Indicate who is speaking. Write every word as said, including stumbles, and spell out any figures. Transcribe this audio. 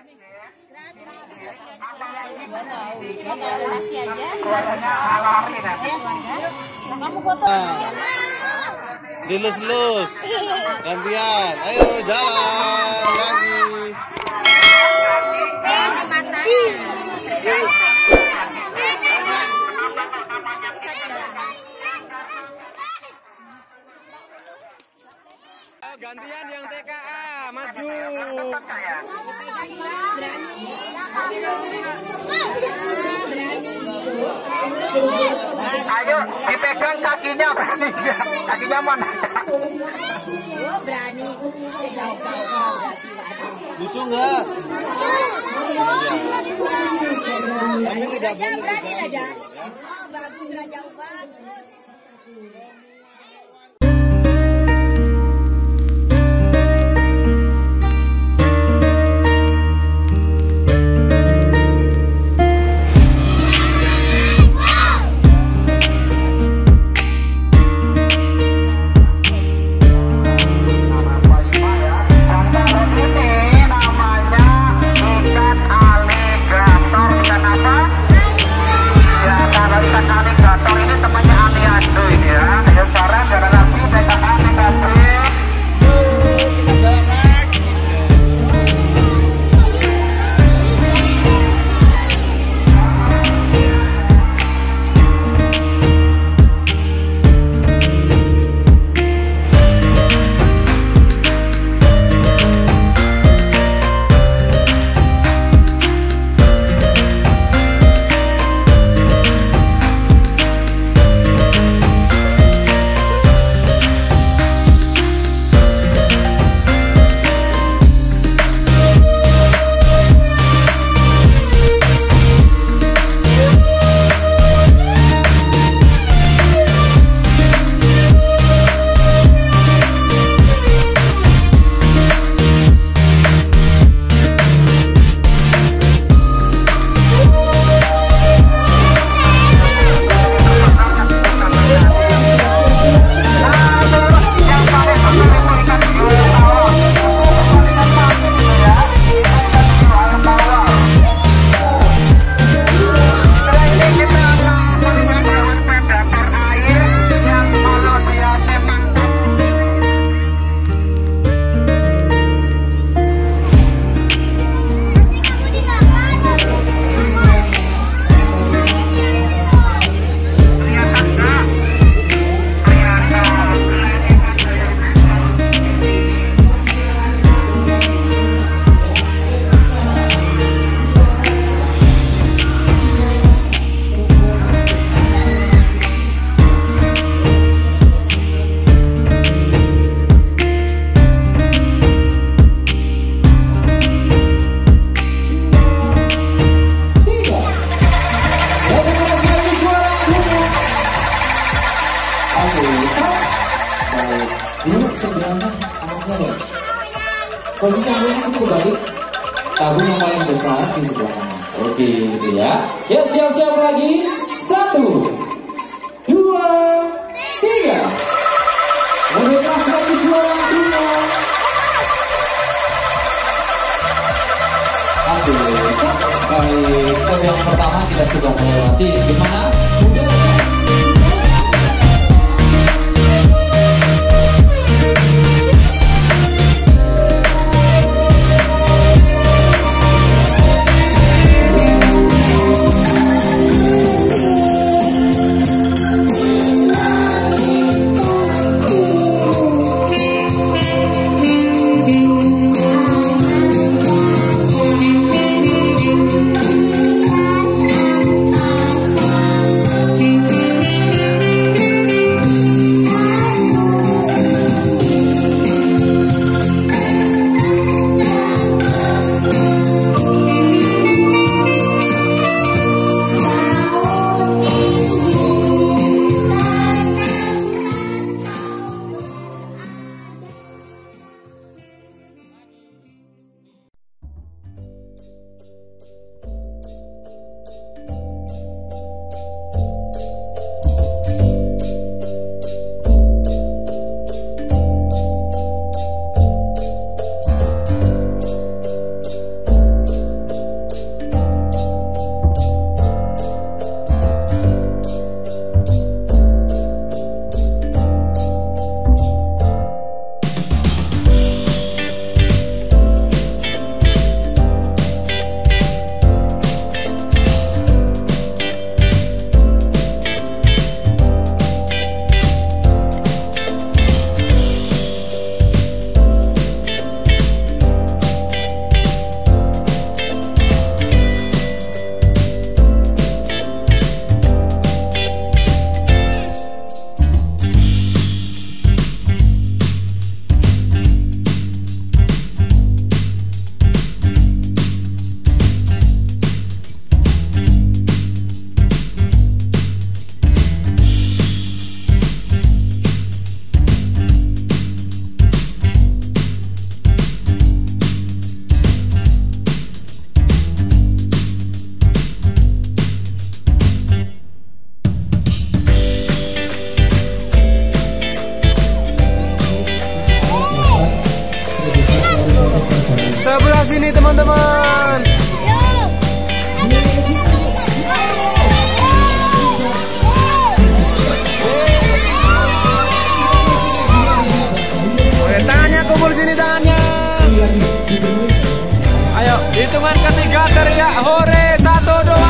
Speaker 1: Kasih aja. Kamu foto.
Speaker 2: Dilus-lus. Gantian. Ayo jalan lagi. Gantian yang T K A maju.
Speaker 3: Ayo dipegang kakinya, berani nggak? Kakinya mana?
Speaker 1: Oh berani.
Speaker 2: Lucu nggak? Tapi tidak boleh.
Speaker 1: Berani aja. Oh bagus Raja, bagus.
Speaker 4: Posisi yang ini masih kebalik. Tabung yang paling besar di sebelah kanan. Oke, gitu ya. Ya, siap-siap lagi. Satu, dua, tiga. Memberikan lagi suara dunia. Oke, baik. Step yang pertama kita sudah melewati. Gimana? Mudah.
Speaker 5: Thank you.
Speaker 2: sini teman-teman. Oke, tangannya kumpul sini tangannya. Ayo, hitungan ketiga teriak hore, satu, dua.